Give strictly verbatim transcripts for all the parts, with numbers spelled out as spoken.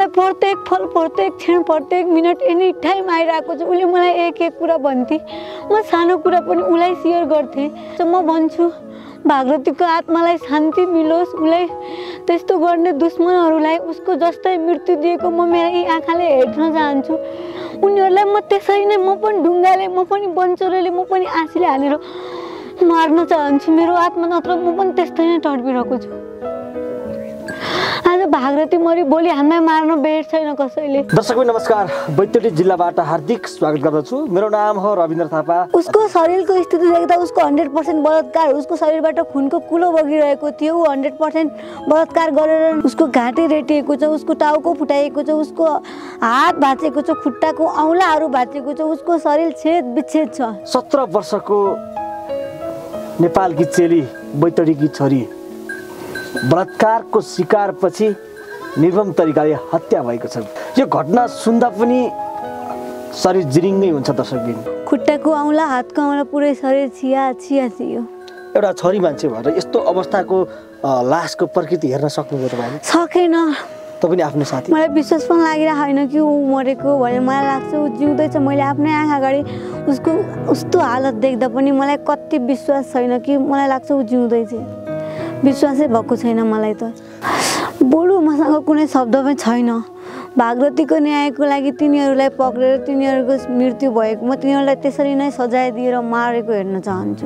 मलाई प्रत्येक पल प्रत्येक क्षण प्रत्येक मिनट एनी टाइम आइरहेको छ। उसले मलाई एक एक कुरा भन्थे, म सानो कुरा पनि उसलाई सेयर गर्थेँ। म भन्छु भागरथीको आत्मालाई शान्ति मिलोस्, उसलाई त्यस्तो गर्ने दुश्मनहरूलाई उसको जस्तै मृत्यु दिएको म मेरो यी आँखाले हेर्न चाहन्छु। उनीहरूलाई म त्यसरी नै म पनि ढुङ्गाले, म पनि बन्चरोले, म पनि आँसीले हालेर मार्न चाहन्छु। मेरो आत्मा नत्र म पनि त्यस्तै नै तडपिरहेको छु। आज भागरथी मरि भोलि हामीलाई मार्न बेर छैन कसैले। दर्शकहरू नमस्कार, बैतडी जिल्लाबाट हार्दिक स्वागत गर्दछु। मेरो नाम हो रविन्द्र थापा। उसको शरीरको स्थिति देख्दा उसको हन्ड्रेड पर्सेन्ट बलात्कार, उसको शरीरबाट खुनको कुलो बगिरहेको थियो। ऊ हन्ड्रेड पर्सेन्ट बलात्कार गरेर उसको घाँटी रेटिएको छ, उसको टाउको फुटाइएको छ, उसको हात भाँचेको छ, खुट्टाको औँलाहरू भाँचेको छ, उसको शरीर छेद विच्छेद छ। सत्र वर्षको नेपालकी चेली बैतडीकी छोरी बलात्कारको शिकारपछि निर्मम तरिकाले हत्या भएको छ। यो घटना सुन्दा पनि शरीर जिरिङ्गै हुन्छ। दर्शकबिन खुट्टाको औँला हातको औँला पुरै शरीर छिया छिया थियो। एउटा छोरी मान्छे भएर यस्तो अवस्थाको लासको प्रकृति हेर्न सक्नुभयो तपाईँले? सकेन। तपाईँ आफ्नो साथी? मलाई विश्वास पनि लागिरहेको छैन कि ऊ मरेको भने। मलाई लाग्छ ऊ जिउँदैछ। मैले आफ्नै आँखा अगाडि उसको उस्तो हालत देख्दा पनि मलाई कति विश्वास छैन कि मलाई लाग्छ ऊ जिउँदैछ। विश्वासै भएको छैन मलाई त। बरु मसँग कुनै शब्द पनि छैन। भागरथीको न्यायको लागि तिनीहरूलाई पक्रेर तिनीहरूको मृत्यु भएको म तिनीहरूलाई त्यसरी नै सजाय दिएर मारेको हेर्न चाहन्छु।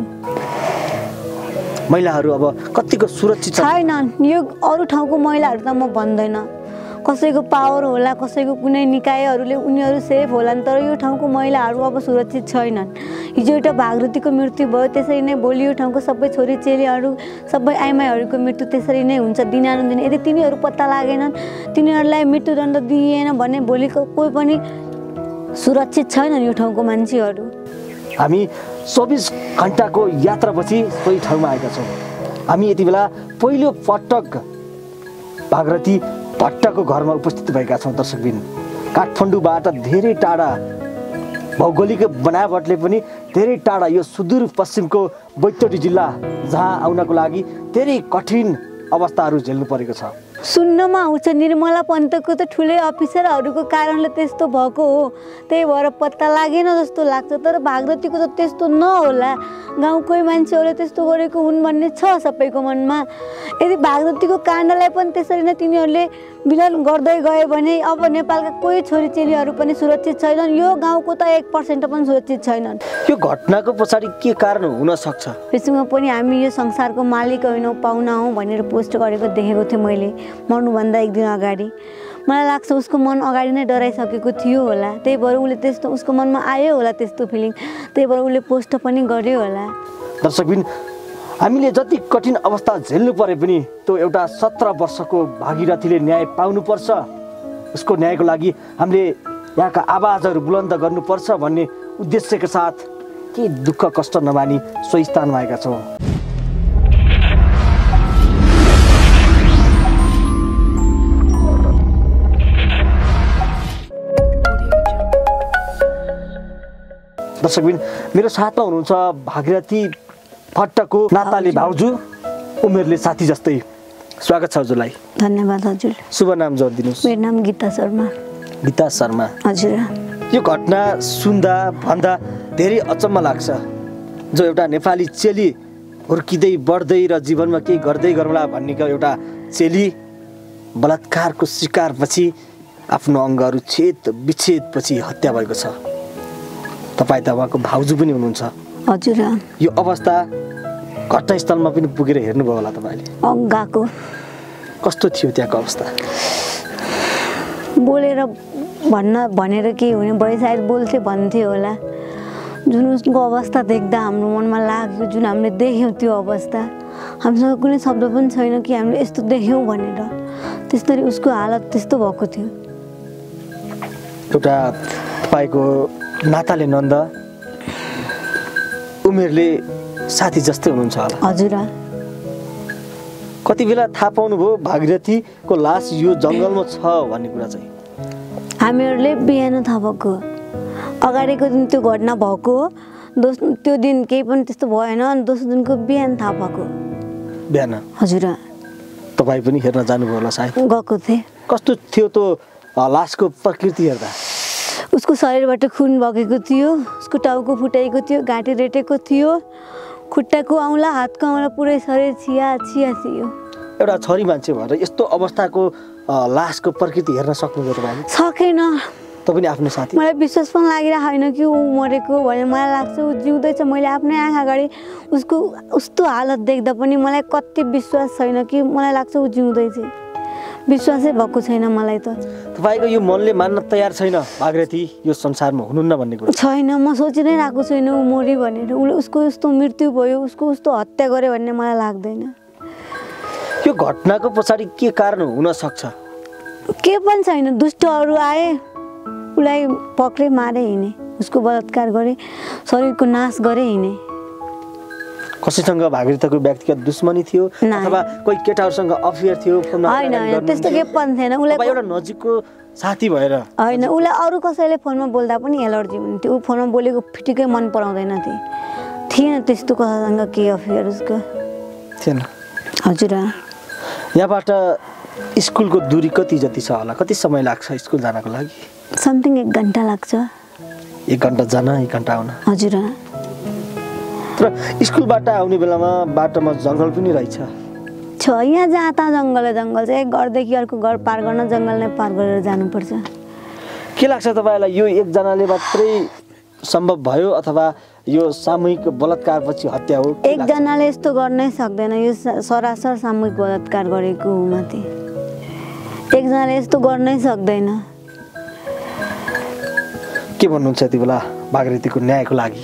महिलाहरू अब कतिको सुरक्षित छैनन्। यो अरू ठाउँको महिलाहरू त म भन्दैन, कसैको पावर होला, कसैको कुनै निकायहरूले उनीहरू सेफ होलान्, तर यो ठाउँको महिलाहरू अब सुरक्षित छैनन्। हिजो एउटा भागरथीको मृत्यु भयो, त्यसरी नै भोलि यो ठाउँको सबै छोरी चेलीहरू सबै आइमाईहरूको मृत्यु त्यसरी नै हुन्छ दिनानुदिन। यदि तिनीहरू पत्ता लागेनन्, तिनीहरूलाई मृत्युदण्ड दिइएन भने भोलिको कोही पनि सुरक्षित छैनन् यो ठाउँको मान्छेहरू। हामी चौबिस घन्टाको यात्रापछि सोही ठाउँमा आएका छौँ। हामी यति बेला पहिलो पटक भागरथी भट्टको घरमा उपस्थित भएका छौँ। दर्शकबिन काठमाडौँबाट धेरै टाढा, भौगोलिक बनावटले पनि धेरै टाढा यो सुदूरपश्चिमको बैतडी जिल्ला, जहाँ आउनको लागि धेरै कठिन अवस्थाहरू झेल्नु परेको छ। सुन्नमा आउँछ निर्मला पन्तको त ठुलै अफिसरहरूको कारणले त्यस्तो भएको हो, त्यही भएर पत्ता लागेन जस्तो लाग्छ। तर भागरथीको त त्यस्तो नहोला, गाउँकै मान्छेहरूले त्यस्तो गरेको हुन् भन्ने छ सबैको मनमा। यदि भागरथीको काण्डलाई पनि त्यसरी नै तिनीहरूले विलन गर्दै गयो भने अब नेपालका कोही छोरी चेलीहरू पनि सुरक्षित छैनन्। यो गाउँको त एक पर्सेन्ट पनि सुरक्षित छैनन्। यो घटनाको पछाडि के कारण हुन सक्छ? फेसबुकमा पनि हामी यो संसारको मालिक होइनौँ पाहुना हौँ भनेर पोस्ट गरेको देखेको थिएँ मैले मर्नुभन्दा एक दिन अगाडि। मलाई लाग्छ उसको मन अगाडि नै डराइसकेको थियो होला, त्यही भएर उसले त्यस्तो उसको मनमा आयो होला त्यस्तो फिलिङ, त्यही भएर उसले पोस्ट पनि गर्यो होला। दर्शकबिन हामीले जति कठिन अवस्था झेल्नु परे पनि त्यो एउटा सत्र वर्षको भागीरथीले न्याय पाउनुपर्छ, उसको न्यायको लागि हामीले यहाँका आवाजहरू बुलन्द गर्नुपर्छ भन्ने उद्देश्यका साथ के दुःख कष्ट नमानी सोही स्थानमा आएका छौँ। दर्शकबिन मेरो साथमा हुनुहुन्छ भागीरथी भट्टको नाताले भाउजू, उमेरले साथी जस्तै। स्वागत छ हजुरलाई। धन्यवाद हजुर। शुभ नाम जोडिदिनुहोस्। मेरो नाम गीता शर्मा। गीता शर्मा हजुर। यो घटना सुन्दा भन्दा धेरै अचम्म लाग्छ। जो एउटा नेपाली चेली हुर्किँदै बढ्दै र जीवनमा केही गर्दै गरौँला भन्नेको एउटा चेली बलात्कारको शिकारपछि आफ्नो अङ्गहरू छेद विच्छेदपछि हत्या भएको छ। तपाईँ त उहाँको भाउजू पनि हुनुहुन्छ। हजुर। यो अवस्था घटनास्थलमा पनि पुगेर हेर्नुभयो होला तपाईँले? गएको। कस्तो थियो त्यहाँको अवस्था? बोलेर भन्न भनेर के हुने भयो, सायद बोल्थे भन्थे होला। जुन उसको अवस्था देख्दा हाम्रो मनमा लाग्यो, जुन हामीले देख्यौँ त्यो अवस्था, हामीसँग कुनै शब्द पनि छैन कि हामीले यस्तो देख्यौँ भनेर। त्यसरी उसको हालत त्यस्तो भएको थियो। एउटा तपाईँको नाताले नन्द, उमेरले साथी जस्तै हुनुहुन्छ होला? हजुर। कति बेला थाहा पाउनुभयो भागीरथीको लास यो जङ्गलमा छ भन्ने कुरा चाहिँ? हामीहरूले बिहान थाहा भएको, अगाडिको दिन त्यो घटना भएको, दोस्रो त्यो दिन केही पनि त्यस्तो भएन, अनि दोस्रो दिनको बिहान थाहा भएको। बिहान? हजुर। तपाईँ पनि हेर्न जानुभयो होला सायद? गएको थिएँ। कस्तो थियो त्यो लासको प्रकृति हेर्दा? उसको शरीरबाट खुन बगेको थियो, उसको टाउको फुटाएको थियो, घाँटी रेटेको थियो, खुट्टाको औँला हातको औँला पुरै शरीर छिया छिया थियो। एउटा छोरी मान्छे भएर यस्तो अवस्थाको लासको प्रकृति हेर्न सक्नुभयो तपाईँले? सकेन। तपाईँ आफ्नो साथी? मलाई विश्वास पनि लागिरहेको छैन कि ऊ मरेको भनेर। मलाई लाग्छ ऊ जिउँदैछ। मैले आफ्नै आँखा अगाडि उसको उस्तो हालत देख्दा पनि मलाई कति विश्वास छैन कि मलाई लाग्छ ऊ जिउँदैछ। विश्वासै भएको छैन मलाई त। तपाईँको यो मनले मान्न तयार छैन भागीरथी यो संसारमा हुनुहुन्न भन्ने कुरा? छैन, म सोचि नै रहेको छैन ऊ मरि भनेर। उसले उसको यस्तो मृत्यु भयो, उसको उस्तो हत्या गर्यो भन्ने मलाई लाग्दैन। यो घटनाको पछाडि के कारण हुन सक्छ? के पनि छैन, दुष्टहरू आए, उसलाई पक्रे मारे हिँडे, उसको बलात्कार गरे, शरीरको नाश गरे हिँडे। कसैसँग भागीरथीको व्यक्तिगत दुश्मनी थियो अथवा कोही केटाहरूसँग अफेयर थियो? होइन, त्यस्तो के पनि थिएन। उसलाई एउटा नजिकको साथी भएर होइन, उसलाई अरू कसैले फोनमा बोल्दा पनि एलर्जी हुन्थ्यो। ऊ फोनमा बोलेको फिटिकै मन पराउँदैन थिए। थिएन त्यस्तो कसैसँग के अफेयर उसको थिएन। हजुर। यहाँबाट स्कुलको दूरी कति जति छ होला? कति समय लाग्छ स्कुल जानको लागि? समथिङ एक घन्टा लाग्छ। एक घन्टा जान, एक घन्टा आउन? हजुर। तर स्कुलबाट आउने बेलामा बाटोमा जङ्गल पनि रहेछ? छ, यहाँ जहाँ तहाँ जङ्गलै जङ्गल छ। एक घरदेखि अर्को घर पार गर्न जङ्गल नै पार गरेर जानुपर्छ। के लाग्छ तपाईँलाई यो एकजनाले मात्रै सम्भव भयो अथवा यो सामूहिक बलात्कारपछि हत्या हो? एकजनाले यस्तो गर्नै सक्दैन। यो सरासर सामूहिक बलात्कार गरेको हो माथि। एकजनाले यस्तो गर्नै सक्दैन। के भन्नुहुन्छ यति बेला भागीरथीको न्यायको लागि?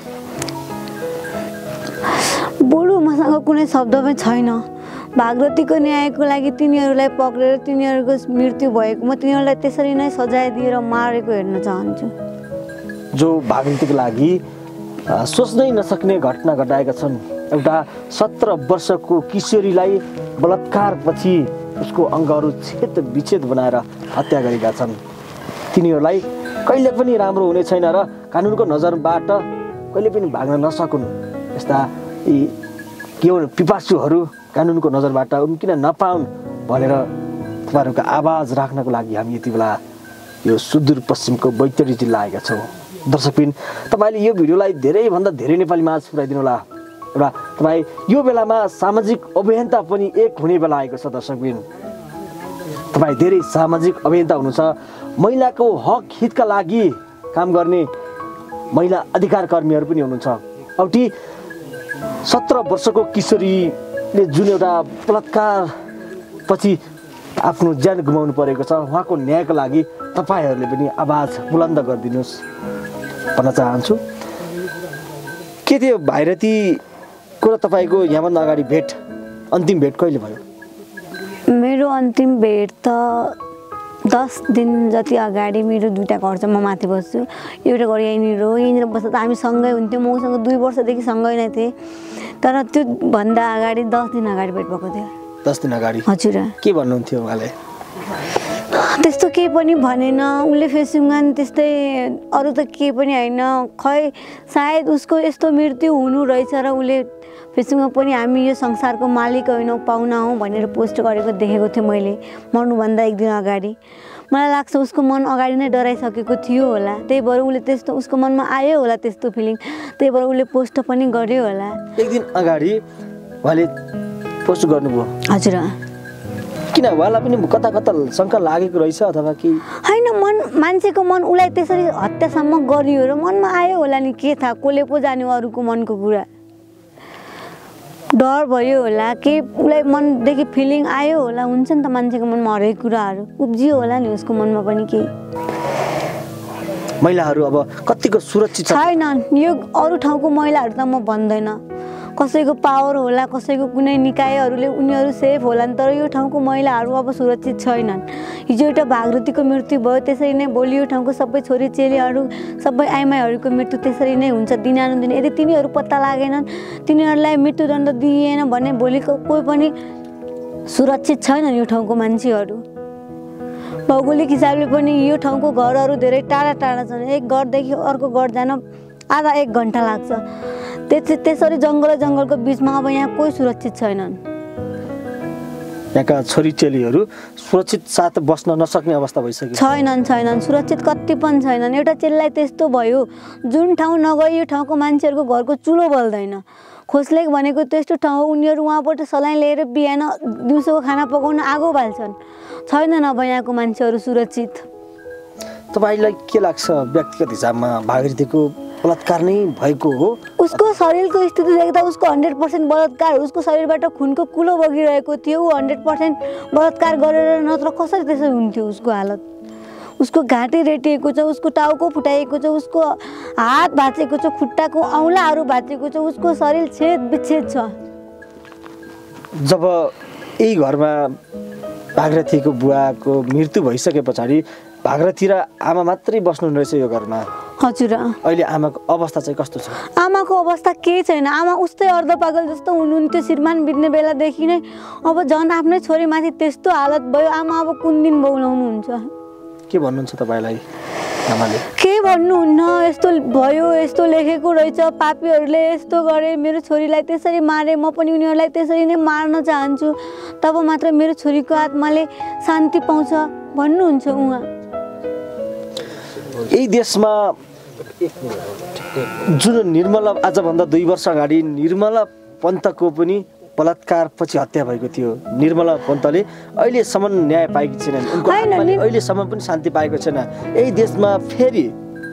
बरु मसँग कुनै शब्द पनि छैन। भागीरथीको न्यायको लागि तिनीहरूलाई पक्रेर तिनीहरूको मृत्यु भएको, म तिनीहरूलाई त्यसरी नै सजाय दिएर मारेको हेर्न चाहन्छु। जो भागीरथीको लागि सोच्नै नसक्ने घटना घटाएका छन्। एउटा सत्र वर्षको किशोरीलाई बलात्कारपछि उसको अङ्गहरू छेद विच्छेद बनाएर हत्या गरेका छन्। तिनीहरूलाई कहिले पनि राम्रो हुने छैन र कानुनको नजरबाट कहिले पनि भाग्न नसकुन् यस्ता यी के हो पिपासुहरू कानुनको नजरबाट उम्किन नपाउन् भनेर तपाईँहरूको आवाज राख्नको लागि हामी यति बेला यो सुदूरपश्चिमको बैतडी जिल्ला आएका छौँ। दर्शकबिन, तपाईँले यो भिडियोलाई धेरैभन्दा धेरै नेपालीमा पुर्याइदिनु होला। एउटा तपाईँ यो बेलामा सामाजिक अभियन्ता पनि एक हुने बेला आएको छ। दर्शकबिन, तपाईँ धेरै सामाजिक अभियन्ता हुनुहुन्छ, महिलाको हक हितका लागि काम गर्ने महिला अधिकार कर्मीहरू पनि हुनुहुन्छ। औटी सत्र वर्षको किशोरीले जुन एउटा बलात्कार पछि आफ्नो ज्यान गुमाउनु परेको छ, उहाँको न्यायको लागि तपाईँहरूले पनि आवाज बुलन्द गरिदिनुहोस् भन्न चाहन्छु। के थियो भागीरथीको र तपाईँको यहाँभन्दा अगाडि भेट, अन्तिम भेट कहिले भयो? मेरो अन्तिम भेट त दस दिन जति अगाडि। मेरो दुईवटा घर छ, म माथि बस्छु, एउटा घर यहीँनिर हो। यहीँनिर बस्दा त हामी सँगै हुन्थ्यौँ। म उसँग दुई वर्षदेखि सँगै नै थिएँ। तर त्यो भन्दा अगाडि दस दिन अगाडि भेट भएको थियो। दस दिन अगाडि? हजुर। के भन्नुहुन्थ्यो उहाँले? त्यस्तो केही पनि भनेन। उसले फेसबुकमा त्यस्तै अरू त केही पनि होइन। खै सायद उसको यस्तो मृत्यु हुनु रहेछ र उसले फेसबुकमा पनि हामी यो संसारको मालिक होइनौँ, पाहुना हौँ भनेर पोस्ट गरेको देखेको थिएँ मैले मर्नुभन्दा एक दिन अगाडि। मलाई लाग्छ उसको मन अगाडि नै डराइसकेको थियो होला, त्यही भएर उसले त्यस्तो उसको मनमा आयो होला त्यस्तो फिलिङ, त्यही भएर उसले पोस्ट पनि गर्यो होला। एक दिन अगाडि उहाँले पोस्ट गर्नुभयो? हजुर। किन उहाँलाई पनि कता कता शङ्का लागेको रहेछ अथवा कि होइन? मन मान्छेको मन उसलाई त्यसरी हत्यासम्म गरियो र मनमा आयो होला नि, के थाहा, कसले पो जान्यो अरूको मनको कुरा। डर भयो होला कि उसलाई मनदेखि फिलिङ आयो होला। हुन्छ नि त मान्छेको मनमा हरेक कुराहरू उब्जियो होला नि उसको मनमा पनि। के महिलाहरू अब कतिको सुरक्षित छैनन्? यो अरू ठाउँको महिलाहरू त म भन्दैन, कसैको पावर होला, कसैको कुनै निकायहरूले उनीहरू सेफ होलान्, तर यो ठाउँको महिलाहरू अब सुरक्षित छैनन्। हिजो एउटा भागीरथीको मृत्यु भयो, त्यसरी नै भोलि यो ठाउँको सबै छोरी चेलीहरू सबै आइमाईहरूको मृत्यु त्यसरी नै हुन्छ दिनानुदिन। यदि तिनीहरू पत्ता लागेनन्, तिनीहरूलाई मृत्युदण्ड दिइएन भने भोलिको कोही पनि सुरक्षित छैनन् यो ठाउँको मान्छेहरू। भौगोलिक हिसाबले पनि यो ठाउँको घरहरू धेरै टाढा टाढा छन्। एक घरदेखि अर्को घर जान आधा एक घन्टा लाग्छ। त्यस त्यसरी जङ्गल जङ्गलको बिचमा अब यहाँ कोही सुरक्षित छैनन्। यहाँका छोरी चेलीहरू सुरक्षित साथ बस्न नसक्ने अवस्था भइसक्यो। छैनन् छैनन् सुरक्षित कति पनि छैनन्। एउटा चेलीलाई त्यस्तो भयो, जुन ठाउँ नगई यो ठाउँको मान्छेहरूको घरको चुलो बल्दैन। खोस्लेक भनेको त्यस्तो ठाउँ हो, उनीहरू उहाँबाट सलाइन लिएर बिहान दिउँसोको खाना पकाउन आगो बाल्छन्। छैनन् अब यहाँको मान्छेहरू सुरक्षित। तपाईँलाई के लाग्छ व्यक्तिगत हिसाबमा भागीरथीको बलात्कार नै भएको हो? उसको शरीरको स्थिति देख्दा उसको हन्ड्रेड पर्सेन्ट बलात्कार, उसको शरीरबाट खुनको कुलो बगिरहेको थियो। ऊ हन्ड्रेड पर्सेन्ट बलात्कार गरेर नत्र कसरी त्यसो हुन्थ्यो उसको हालत? उसको घाँटी रेटिएको छ, उसको टाउको फुटाइएको छ, उसको हात भाँचेको छ, खुट्टाको औँलाहरू भाँचेको छ, उसको शरीर छेद विच्छेद छ। जब यही घरमा भागीरथीको बुवाको मृत्यु भइसके पछाडि भागीरथी र आमा मात्रै बस्नु रहेछ यो घरमा। हजुर। अहिले आमाको अवस्था चाहिँ कस्तो छ? आमाको अवस्था केही छैन। आमा उस्तै अर्धपागल जस्तो हुनुहुन्थ्यो श्रीमान बित्ने बेलादेखि नै। अब झन् आफ्नै छोरीमाथि त्यस्तो हालत भयो। आमा अब कुन दिन बोलाउनुहुन्छ? के भन्नुहुन्छ तपाईँलाई आमाले? के भन्नुहुन्न, यस्तो भयो, यस्तो लेखेको रहेछ, पापीहरूले यस्तो गरे, मेरो छोरीलाई त्यसरी मारे, म पनि उनीहरूलाई त्यसरी नै मार्न चाहन्छु, तब मात्र मेरो छोरीको आत्माले शान्ति पाउँछ भन्नुहुन्छ उहाँ। यही देशमा जुन निर्मला आजभन्दा दुई वर्ष अगाडि निर्मला पन्तको पनि बलात्कार पछि हत्या भएको थियो। निर्मला पन्तले अहिलेसम्म न्याय पाएकी छैनन्, उनको आत्माले अहिलेसम्म पनि शान्ति पाएको छैन। यही देशमा फेरि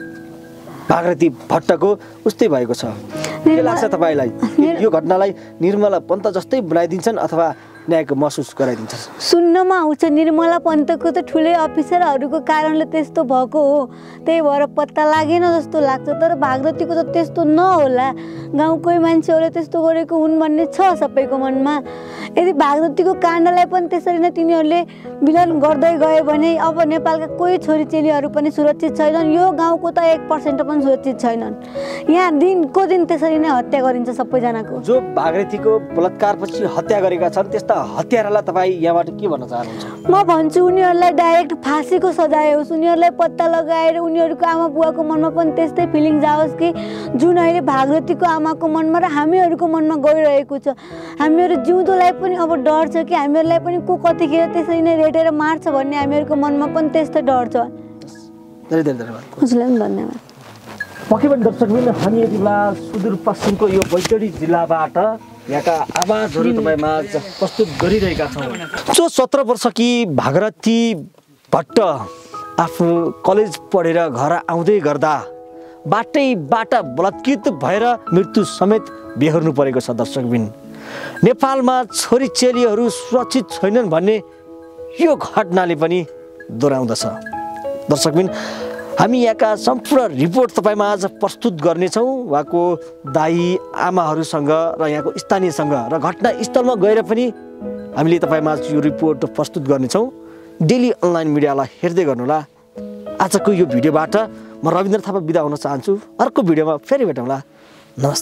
भागीरथी भट्टको उस्तै भएको छ। के लाग्छ तपाईँलाई? यो घटनालाई निर्मला पन्त जस्तै बनाइदिन्छन् अथवा न्यायको महसुस गराइदिन्छन्? सुन्नमा आउँछ निर्मला पन्तको त ठुलै अफिसरहरूको कारणले त्यस्तो भएको हो, त्यही भएर पत्ता लागेन जस्तो लाग्छ। तर भागीरथीको त त्यस्तो नहोला, गाउँकै मान्छेहरूले त्यस्तो गरेको हुन् भन्ने छ सबैको मनमा। यदि भागीरथीको काण्डलाई पनि त्यसरी नै तिनीहरूले विलन गर्दै गए भने अब नेपालका कोही छोरी चेलीहरू पनि सुरक्षित छैनन्। यो गाउँको त एक पर्सेन्ट पनि सुरक्षित छैनन्। यहाँ दिनको दिन त्यसरी नै हत्या गरिन्छ सबैजनाको। जो भागीरथीको बलात्कारपछि हत्या गरेका छन् त्यस्ता हत्यारालाई तपाईँ यहाँबाट के भन्न चाहनुहुन्छ? म भन्छु उनीहरूलाई डाइरेक्ट फाँसीको सजाय होस्। उनीहरूलाई पत्ता लगाएर उनीहरूको आमा बुवाको मनमा पनि त्यस्तै फिलिङ जाओस् कि जुन अहिले भागीरथीको आमाको मनमा र हामीहरूको मनमा गइरहेको छ। हामीहरू जिउँदोलाई पनि अब डर छ कि हामीहरूलाई पनि को कतिखेर त्यसरी नै रेटेर मार्छ भन्ने हामीहरूको मनमा पनि त्यस्तै डर छ। धेरै धेरै धन्यवाद। हजुरलाई पनि धन्यवाद। पक्कै पनि दर्शकवृन्द, हामी यति बेला सुदूरपश्चिमको यो बैतडी जिल्लाबाट यहाँका आवाजहरू तपाईँमाझ प्रस्तुत गरिरहेका छौँ। जो सत्र वर्षकी भागीरथी भट्ट आफ्नो कलेज पढेर घर आउँदै गर्दा बाटैबाट बलात्कृत भएर मृत्यु समेत बेहोर्नु परेको छ। दर्शकबिन, नेपालमा छोरी चेलीहरू सुरक्षित छैनन् भन्ने यो घटनाले पनि दोहोऱ्याउँदछ। दर्शकबिन, हामी यहाँका सम्पूर्ण रिपोर्ट तपाईँमा आज प्रस्तुत गर्नेछौँ उहाँको दाई आमाहरूसँग र यहाँको स्थानीयसँग र घटनास्थलमा गएर पनि हामीले तपाईँमा यो रिपोर्ट प्रस्तुत गर्नेछौँ। डेली अनलाइन मिडियालाई हेर्दै गर्नुहोला। आजको यो भिडियोबाट म रविन्द्र थापा बिदा हुन चाहन्छु। अर्को भिडियोमा फेरि भेटौँला। नमस्ते।